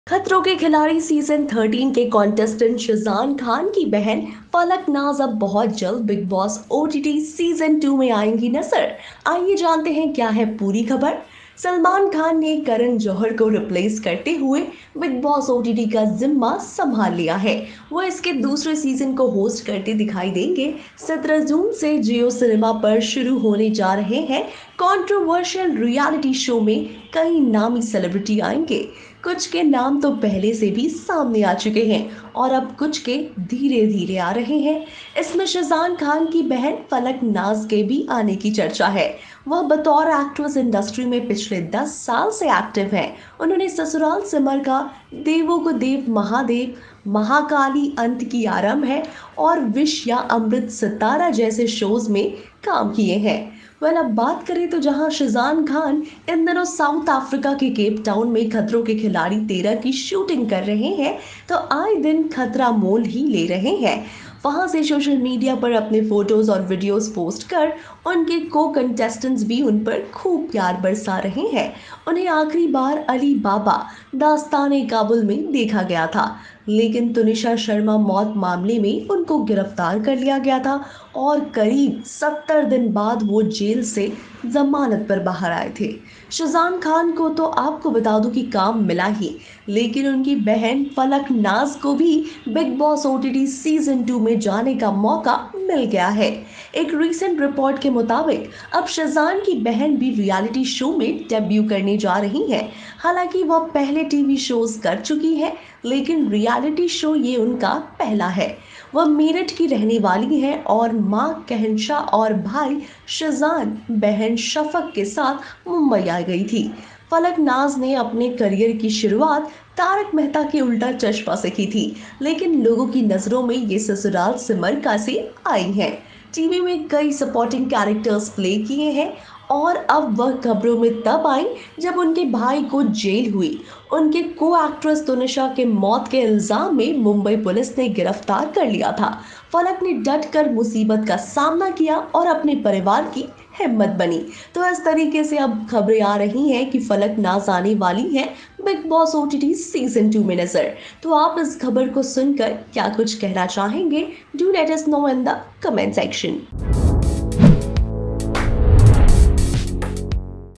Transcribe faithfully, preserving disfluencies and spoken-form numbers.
खतरों Ke Khiladi season thirteen के contestant Shazan Khan की बहन फलक नाज अब बहुत जल्द Bigg Boss OTT season two में आएंगी नजर। आइए जानते हैं क्या है पूरी खबर। सलमान खान ने करण जौहर को रिप्लेस करते हुए बिग बॉस ओटीटी का जिम्मा संभाल लिया है। वो इसके दूसरे सीजन को होस्ट करते दिखाई देंगे। सत्रह जून से जियो सिनेमा पर शुरू होने जा रहे हैं कंट्रोवर्शियल रियलिटी शो में कई नामी सेलिब्रिटी आएंगे। कुछ के नाम तो पहले से भी सामने आ चुके हैं और अब कुछ के धीरे धीरे आ रहे हैं। इसमें शाज़ान खान की बहन फलक नाज के भी आने की चर्चा है। वह बतौर एक्ट्रेस इंडस्ट्री में पिछले दस साल से एक्टिव हैं। उन्होंने ससुराल सिमर का, देवों को देव महादेव, महाकाली अंत की आरंभ है और विश या अमृत सितारा जैसे शोज में काम किए हैं। वेल अब बात करें तो जहां शाज़ान खान इन दिनों साउथ अफ्रीका के केप टाउन में खतरों के खिलाड़ी तेरह की शूटिंग कर रहे हैं, तो आए दिन खतरा मोल ही ले रहे हैं। वहां से सोशल मीडिया पर अपने फोटोज और वीडियोस पोस्ट कर उनके को कंटेस्टेंट्स भी उन पर खूब प्यार बरसा रहे हैं। उन्हें आखिरी बार अली बाबा दास्तान काबुल में देखा गया था, लेकिन तुनिशा शर्मा मौत मामले में उनको गिरफ्तार कर लिया गया था और करीब सत्तर दिन बाद वो जेल से जमानत पर बाहर आए थे। शाज़ान खान को तो आपको बता दूं कि काम मिला ही, लेकिन उनकी बहन फलक नाज को भी Bigg Boss OTT season two में जाने का मौका मिल गया है। एक रीसेंट रिपोर्ट के मुताबिक अब शाज़ान की बहन भी रियलिटी शो में डेब्यू करने जा रही है। हालांकि वह पहले टीवी शोज कर चुकी है, लेकिन रियलिटी शो ये उनका पहला है। वह मेरठ की रहने वाली है और मां कहनशाह और भाई शाज़ान बहन शफक के साथ मुंबई आ गई थी। फलक नाज ने अपने करियर की शुरुआत तारक मेहता के उल्टा चश्मा से की थी, लेकिन लोगों की नजरों में ये ससुराल सिमर का से आई हैं। टीवी में कई सपोर्टिंग कैरेक्टर्स प्ले किए हैं और अब वह खबरों में तब आई जब उनके भाई को जेल हुई। उनके को एक्ट्रेस तुनिशा के मौत के इल्जाम में मुंबई पुलिस ने गिरफ्तार कर लिया था। फलक ने डट कर मुसीबत का सामना किया और अपने परिवार की हिम्मत बनी। तो इस तरीके से अब खबरें आ रही हैं कि फलक नाज आने वाली हैं Bigg Boss OTT season two में नजर। तो आप इस खबर को सुनकर क्या कुछ कहना चाहेंगे? Do let us know in the comment section.